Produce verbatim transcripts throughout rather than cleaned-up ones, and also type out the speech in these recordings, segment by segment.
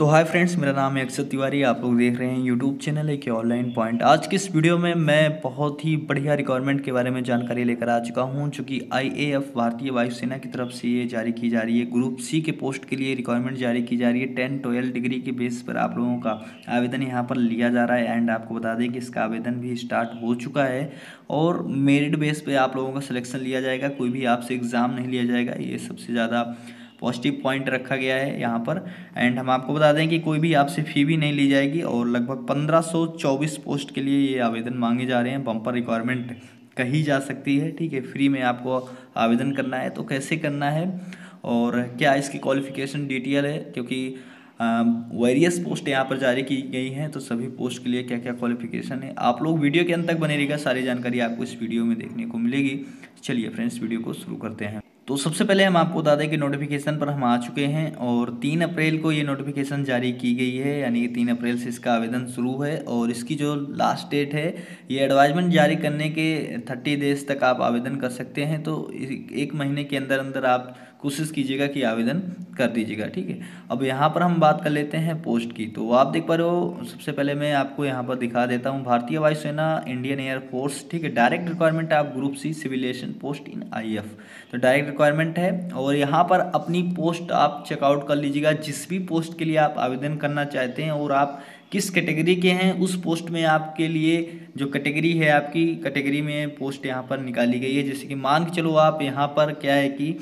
तो hi friends, मेरा नाम है अक्षत तिवारी। आप लोग देख रहे हैं यूट्यूब चैनल एक ऑनलाइन पॉइंट। आज की इस वीडियो में मैं बहुत ही बढ़िया रिक्वायरमेंट के बारे में जानकारी लेकर आ चुका हूं, जो कि आईएएफ भारतीय वायुसेना की तरफ से ये जारी की जा रही है। ग्रुप सी के पोस्ट के लिए रिक्वायरमेंट जारी की जा रही है। टेन ट्वेल्व डिग्री के बेस पर आप लोगों का आवेदन यहाँ पर लिया जा रहा है। एंड आपको बता दें कि इसका आवेदन भी स्टार्ट हो चुका है और मेरिट बेस पर आप लोगों का सिलेक्शन लिया जाएगा। कोई भी आपसे एग्ज़ाम नहीं लिया जाएगा। ये सबसे ज़्यादा पॉजिटिव पॉइंट रखा गया है यहाँ पर। एंड हम आपको बता दें कि कोई भी आपसे फ़ी भी नहीं ली जाएगी और लगभग पंद्रह सौ चौबीस पोस्ट के लिए ये आवेदन मांगे जा रहे हैं। बम्पर रिक्वायरमेंट कही जा सकती है, ठीक है। फ्री में आपको आवेदन करना है। तो कैसे करना है और क्या इसकी क्वालिफिकेशन डिटेल है, क्योंकि वेरियस पोस्ट यहाँ पर जारी की गई हैं, तो सभी पोस्ट के लिए क्या क्या क्वालिफिकेशन है आप लोग वीडियो के अंत तक बने रहिएगा। सारी जानकारी आपको इस वीडियो में देखने को मिलेगी। चलिए फ्रेंड्स, वीडियो को शुरू करते हैं। तो सबसे पहले हम आपको बता दें कि नोटिफिकेशन पर हम आ चुके हैं और तीन अप्रैल को ये नोटिफिकेशन जारी की गई है, यानी कि तीन अप्रैल से इसका आवेदन शुरू है। और इसकी जो लास्ट डेट है, ये एडवाइजमेंट जारी करने के थर्टी डेज तक आप आवेदन कर सकते हैं। तो एक महीने के अंदर अंदर आप कोशिश कीजिएगा कि आवेदन कर दीजिएगा, ठीक है। अब यहाँ पर हम बात कर लेते हैं पोस्ट की। तो आप देख पा रहे हो, सबसे पहले मैं आपको यहाँ पर दिखा देता हूँ, भारतीय वायुसेना इंडियन एयरफोर्स, ठीक है। डायरेक्ट रिक्वायरमेंट आप group C civil aviation post in IAF, तो डायरेक्ट रिक्वायरमेंट है। और यहाँ पर अपनी पोस्ट आप चेकआउट कर लीजिएगा। जिस भी पोस्ट के लिए आप आवेदन करना चाहते हैं और आप किस कैटेगरी के हैं, उस पोस्ट में आपके लिए जो कैटेगरी है, आपकी कैटेगरी में पोस्ट यहाँ पर निकाली गई है। जैसे कि मान के चलो आप यहाँ पर क्या है कि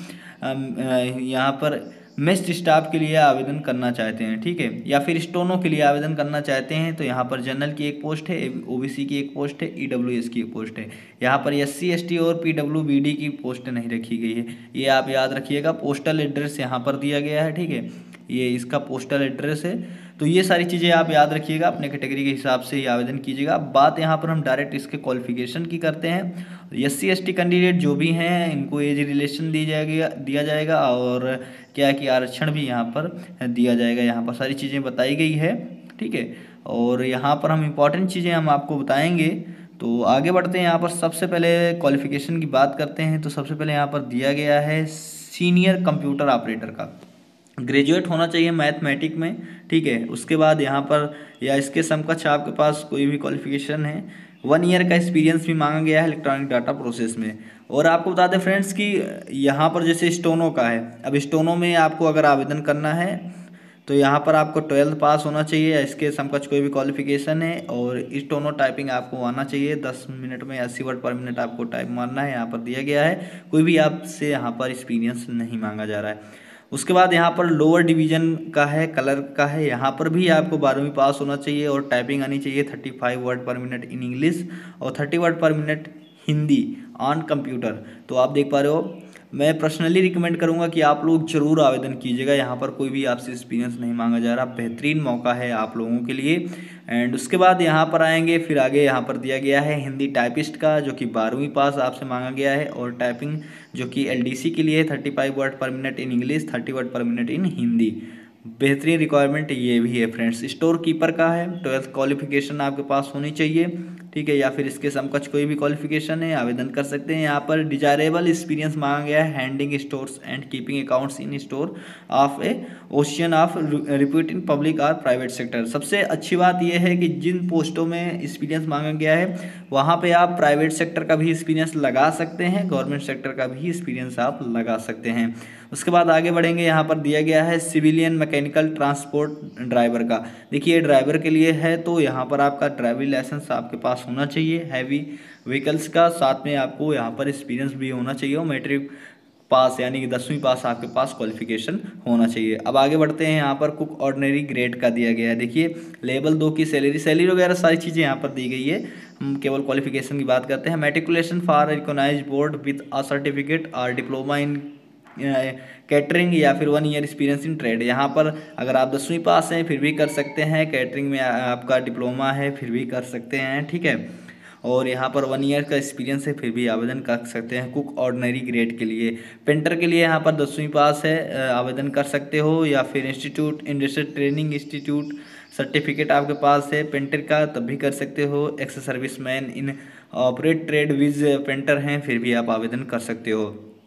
यहाँ पर मेस्ट स्टाफ के लिए आवेदन करना चाहते हैं, ठीक है, या फिर स्टोनो के लिए आवेदन करना चाहते हैं, तो यहाँ पर जनरल की एक पोस्ट है, ओबीसी की एक पोस्ट है, ईडब्ल्यूएस की एक पोस्ट है। यहाँ पर एससी एसटी और पीडब्ल्यूबीडी की पोस्ट नहीं रखी गई है, ये आप याद रखिएगा। पोस्टल एड्रेस यहाँ पर दिया गया है, ठीक है, ये इसका पोस्टल एड्रेस है। तो ये सारी चीज़ें आप याद रखिएगा, अपने कैटेगरी के हिसाब से ही आवेदन कीजिएगा। अब बात यहाँ पर हम डायरेक्ट इसके क्वालिफिकेशन की करते हैं। S C S T candidate जो भी हैं, इनको एज रिलेशन दी जाएगी दिया जाएगा और क्या कि आरक्षण भी यहाँ पर दिया जाएगा। यहाँ पर सारी चीज़ें बताई गई है, ठीक है। और यहाँ पर हम इम्पॉर्टेंट चीज़ें हम आपको बताएंगे। तो आगे बढ़ते हैं। यहाँ पर सबसे पहले क्वालिफिकेशन की बात करते हैं। तो सबसे पहले यहाँ पर दिया गया है सीनियर कंप्यूटर ऑपरेटर का ग्रेजुएट होना चाहिए मैथमेटिक में, ठीक है। उसके बाद यहाँ पर या इसके समकक्ष आपके पास कोई भी क्वालिफिकेशन है। वन ईयर का एक्सपीरियंस भी मांगा गया है इलेक्ट्रॉनिक डाटा प्रोसेस में। और आपको बता दें फ्रेंड्स कि यहाँ पर जैसे स्टोनो का है, अब स्टोनो में आपको अगर आवेदन करना है तो यहाँ पर आपको ट्वेल्थ पास होना चाहिए या इसके समकक्ष कोई भी क्वालिफिकेशन है। और स्टोनो टाइपिंग आपको आना चाहिए, दस मिनट में अस्सी वर्ड पर मिनट आपको टाइप मारना है, यहाँ पर दिया गया है। कोई भी आपसे यहाँ पर एक्सपीरियंस नहीं मांगा जा रहा है। उसके बाद यहाँ पर लोअर डिवीजन का है, कलर का है, यहाँ पर भी आपको बारहवीं पास होना चाहिए और टाइपिंग आनी चाहिए thirty five word per minute in English और thirty word per minute Hindi on computer. तो आप देख पा रहे हो, मैं पर्सनली रिकमेंड करूंगा कि आप लोग जरूर आवेदन कीजिएगा। यहाँ पर कोई भी आपसे एक्सपीरियंस नहीं मांगा जा रहा, बेहतरीन मौका है आप लोगों के लिए। एंड उसके बाद यहाँ पर आएंगे, फिर आगे यहाँ पर दिया गया है हिंदी टाइपिस्ट का, जो कि बारहवीं पास आपसे मांगा गया है, और टाइपिंग जो कि एलडीसी के लिए thirty five word per minute in English, thirty word per minute in Hindi. बेहतरीन रिक्वायरमेंट ये भी है फ्रेंड्स। स्टोर कीपर का है, ट्वेल्थ क्वालिफिकेशन आपके पास होनी चाहिए, ठीक है, या फिर इसके समकक्ष कोई भी क्वालिफिकेशन है, आवेदन कर सकते हैं। यहाँ पर डिजायरेबल एक्सपीरियंस मांगा गया है, handling stores and keeping accounts in store of a ocean of repute in public और प्राइवेट सेक्टर। सबसे अच्छी बात यह है कि जिन पोस्टों में एक्सपीरियंस मांगा गया है वहाँ पे आप प्राइवेट सेक्टर का भी एक्सपीरियंस लगा सकते हैं, गवर्नमेंट सेक्टर का भी एक्सपीरियंस आप लगा सकते हैं। उसके बाद आगे बढ़ेंगे। यहाँ पर दिया गया है सिविलियन मैकेनिकल ट्रांसपोर्ट ड्राइवर का। देखिए ड्राइवर के लिए है, तो यहाँ पर आपका ड्राइविंग लाइसेंस आपके पास होना चाहिए हैवी व्हीकल्स का, साथ में आपको यहाँ पर एक्सपीरियंस भी होना चाहिए और मैट्रिक पास यानी कि दसवीं पास आपके पास क्वालिफिकेशन होना चाहिए। अब आगे बढ़ते हैं। यहाँ पर कुक ऑर्डिनरी ग्रेड का दिया गया है। देखिए लेवल दो की सैलरी सैलरी वगैरह सारी चीज़ें यहाँ पर दी गई है, हम केवल क्वालिफिकेशन की बात करते हैं। Matriculation for recognised board with a certificate और डिप्लोमा इन कैटरिंग या फिर one year experience in trade. यहाँ पर अगर आप दसवीं पास हैं फिर भी कर सकते हैं, कैटरिंग में आपका डिप्लोमा है फिर भी कर सकते हैं, ठीक है, और यहाँ पर वन ईयर का एक्सपीरियंस है फिर भी आवेदन कर सकते हैं कुक ऑर्डिनरी ग्रेड के लिए। पेंटर के लिए यहाँ पर दसवीं पास है, आवेदन कर सकते हो, या फिर institute industrial training institute certificate आपके पास है पेंटर का तब भी कर सकते हो। Ex serviceman in operate trade viz painter हैं फिर भी आप आवेदन कर सकते हो।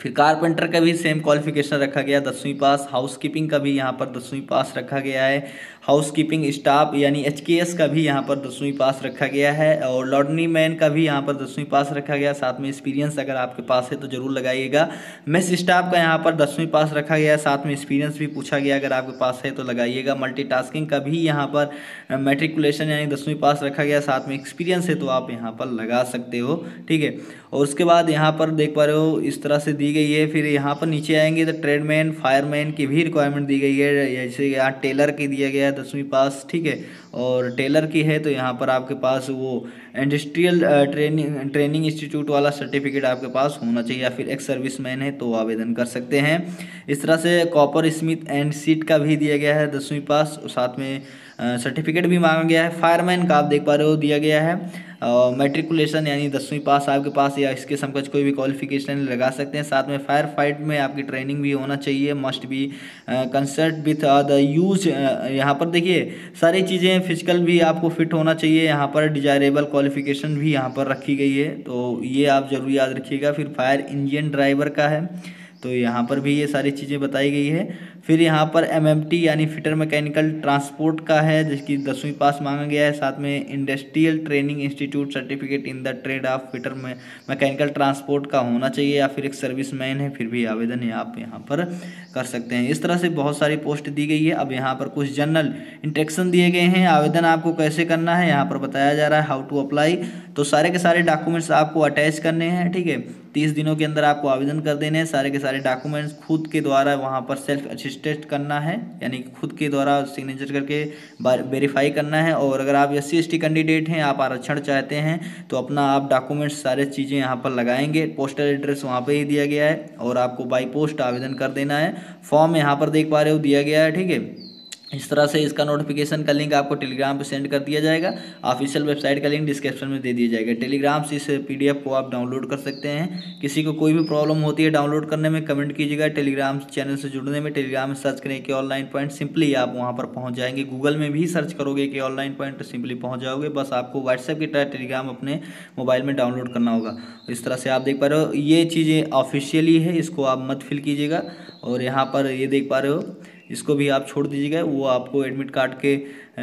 फिर कारपेंटर का भी सेम क्वालिफिकेशन रखा गया, दसवीं पास। हाउसकीपिंग का भी यहाँ पर दसवीं पास रखा गया है। हाउसकीपिंग स्टाफ यानी एच के एस का भी यहाँ पर दसवीं पास रखा गया है। और लॉन्ड्री मैन का भी यहाँ पर दसवीं पास रखा गया। साथ में एक्सपीरियंस अगर आपके पास है तो ज़रूर लगाइएगा। मेस स्टाफ का यहाँ पर दसवीं पास रखा गया, साथ में एक्सपीरियंस भी पूछा गया, अगर आपके पास है तो लगाइएगा। मल्टीटास्किंग का भी यहाँ पर मैट्रिकुलेशन यानी दसवीं पास रखा गया, साथ में एक्सपीरियंस है तो आप यहाँ पर लगा सकते हो, ठीक है। और उसके बाद यहाँ पर देख पा रहे हो इस तरह से दी गई है। फिर यहाँ पर नीचे आएंगे तो ट्रेडमैन, फायरमैन की भी रिक्वायरमेंट दी गई है। जैसे यहाँ टेलर की दिया गया है दसवीं पास, ठीक है। और टेलर की है तो यहाँ पर आपके पास वो इंडस्ट्रियल ट्रेनिंग ट्रेनिंग इंस्टीट्यूट वाला सर्टिफिकेट आपके पास होना चाहिए, या फिर एक्स सर्विसमैन है तो आवेदन कर सकते हैं। इस तरह से कॉपर स्मिथ एंड सीट का भी दिया गया है दसवीं पास, साथ में सर्टिफिकेट भी मांगा गया है। फायरमैन का आप देख पा रहे हो दिया गया है मैट्रिकुलेशन यानी दसवीं पास आपके पास या इसके समकक्ष कोई भी क्वालिफिकेशन लगा सकते हैं। साथ में फायर फाइट में आपकी ट्रेनिंग भी होना चाहिए, must be concert with the use. यहाँ पर देखिए सारी चीज़ें, फिजिकल भी आपको फिट होना चाहिए। यहाँ पर डिजायरेबल क्वालिफिकेशन भी यहाँ पर रखी गई है, तो ये आप जरूर याद रखिएगा। फिर फायर इंजन ड्राइवर का है तो यहाँ पर भी ये सारी चीज़ें बताई गई है। फिर यहाँ पर एम एम टी यानी फिटर मैकेनिकल ट्रांसपोर्ट का है, जिसकी दसवीं पास मांगा गया है। साथ में industrial training institute certificate in the trade of fitter में मैकेनिकल ट्रांसपोर्ट का होना चाहिए, या फिर एक सर्विसमैन है फिर भी आवेदन आप यहाँ पर कर सकते हैं। इस तरह से बहुत सारी पोस्ट दी गई है। अब यहाँ पर कुछ जनरल इंस्ट्रक्शन दिए गए हैं, आवेदन आपको कैसे करना है यहाँ पर बताया जा रहा है, हाउ टू अप्लाई। तो सारे के सारे डॉक्यूमेंट्स आपको अटैच करने हैं, ठीक है। तीस दिनों के अंदर आपको आवेदन कर देने हैं। सारे के सारे डॉक्यूमेंट्स खुद के द्वारा वहाँ पर सेल्फ असिस्टेड करना है, यानी खुद के द्वारा सिग्नेचर करके वेरीफाई करना है। और अगर आप S C S T candidate हैं, आप आरक्षण चाहते हैं, तो अपना आप डॉक्यूमेंट्स सारे चीज़ें यहाँ पर लगाएंगे। पोस्टल एड्रेस वहाँ पे ही दिया गया है, और आपको बाई पोस्ट आवेदन कर देना है। फॉर्म यहाँ पर देख पा रहे हो दिया गया है, ठीक है। इस तरह से इसका नोटिफिकेशन का लिंक आपको टेलीग्राम पे सेंड कर दिया जाएगा। ऑफिशियल वेबसाइट का लिंक डिस्क्रिप्शन में दे दिया जाएगा। टेलीग्राम से इस पीडीएफ को आप डाउनलोड कर सकते हैं। किसी को कोई भी प्रॉब्लम होती है डाउनलोड करने में, कमेंट कीजिएगा। टेलीग्राम चैनल से जुड़ने में टेलीग्राम में सर्च करें कि ऑनलाइन पॉइंट, सिंपली आप वहाँ पर पहुँच जाएंगे। गूगल में भी सर्च करोगे कि ऑनलाइन पॉइंट तो सिंपली पहुँच जाओगे। बस आपको व्हाट्सएप की तरह टेलीग्राम अपने मोबाइल में डाउनलोड करना होगा। इस तरह से आप देख पा रहे हो ये चीज़ें ऑफिशियली है, इसको आप मत फिल कीजिएगा। और यहाँ पर ये देख पा रहे हो इसको भी आप छोड़ दीजिएगा, वो आपको एडमिट कार्ड के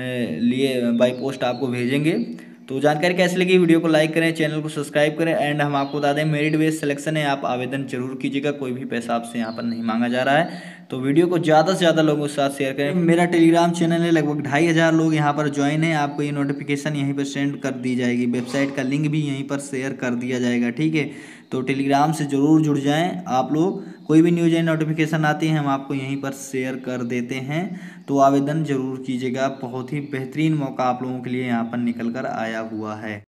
लिए बाई पोस्ट आपको भेजेंगे। तो जानकारी कैसी लगी, वीडियो को लाइक करें, चैनल को सब्सक्राइब करें। एंड हम आपको बता दें मेरिट बेस्ड सिलेक्शन है, आप आवेदन जरूर कीजिएगा, कोई भी पैसा आपसे यहाँ पर नहीं मांगा जा रहा है। तो वीडियो को ज़्यादा से ज़्यादा लोगों के साथ शेयर करें। मेरा टेलीग्राम चैनल है, लगभग ढाई हज़ार लोग यहाँ पर ज्वाइन है। आपको ये नोटिफिकेशन यहीं पर सेंड कर दी जाएगी, वेबसाइट का लिंक भी यहीं पर शेयर कर दिया जाएगा, ठीक है। तो टेलीग्राम से ज़रूर जुड़ जाएं आप लोग। कोई भी न्यूज़ या नोटिफिकेशन आती है हम आपको यहीं पर शेयर कर देते हैं, तो आवेदन जरूर कीजिएगा। बहुत ही बेहतरीन मौका आप लोगों के लिए यहाँ पर निकल कर आया हुआ है।